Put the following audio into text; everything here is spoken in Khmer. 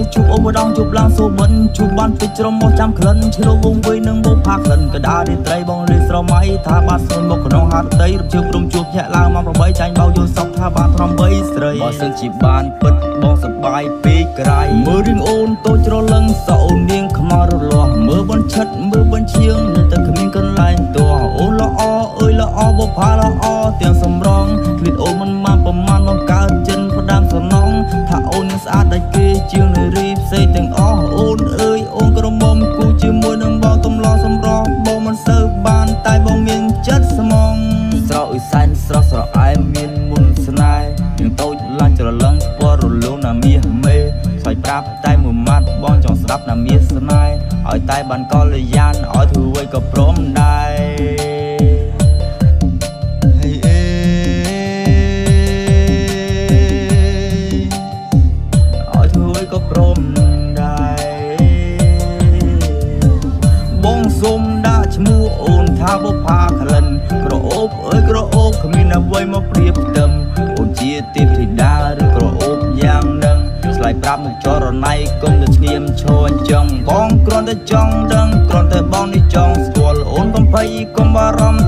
ជួបអូបដងជួបឡើងសូមិនជួបបានពេជ្ររមោះចាំក្លិនឆ្លុះវងវៃនឹងបុកផាក្លិនកដារាត្រីបងលេស្រមៃថាបាទស្នមកក្នុងហាត់តីរជើងព្រមជួបញាក់ឡើងមក8ចាញ់បោយល់សក់ថាបានត្រំ3ស្រីបើសិនជាបានពិតបងសប្បាយពេកក្រៃមើលរឿងអូនតូចច្រឡឹងសអូននាងខ្មៅរលាស់មើលបនឆិតមើលបនឈៀងនៅតែគ្មានកន្លែងតោះអូនល្អអើយល្អបុកផាល្អទាំងសម្រងឃ្លៀតអូនមិនបានប្រមាណបងកើតចិនផ្ដាំសំណងថាអូននឹងស្អាតដាច់គេជាងនារីផ្សេងទាំងអស់អូនអើយអូនក្រមុំគូជាមួយនឹងបងកំឡោសម្រងបងមិនសូវបានតែបងមានចិត្តស្មងស្រោអ៊ុយសែនស្រស់ស្រអែមមានមុនស្នេហ៍យ៉ាងតូចឡាញ់ច្រឡឹងស្ពណ៌រលោងណាមាសមេស្អុយប្រាប់តែមួយម៉ាត់បងចង់ស្ដាប់ណាមាសស្នេហ៍ឲ្យតែបានកលយានឲ្យធ្វើអ្វីក៏ព្រមដែរសុំដាក់ឈ្មោះអូនថាបុផាក្លិនក្រអូបអើយក្រអូបគ្មានអ្វីមកប្រៀបផ្ទឹមអូនជាទេពធីតាឬក្រអូបយ៉ាងនឹងឆ្លើយប្រាប់មកចរណៃគុំទៅស្ងៀមឈរអញ្ចឹងបងគ្រាន់តែចង់ដឹងគ្រាន់តែបងនេះចង់ស្គាល់អូនកុំភ័យកុំបារម្ភ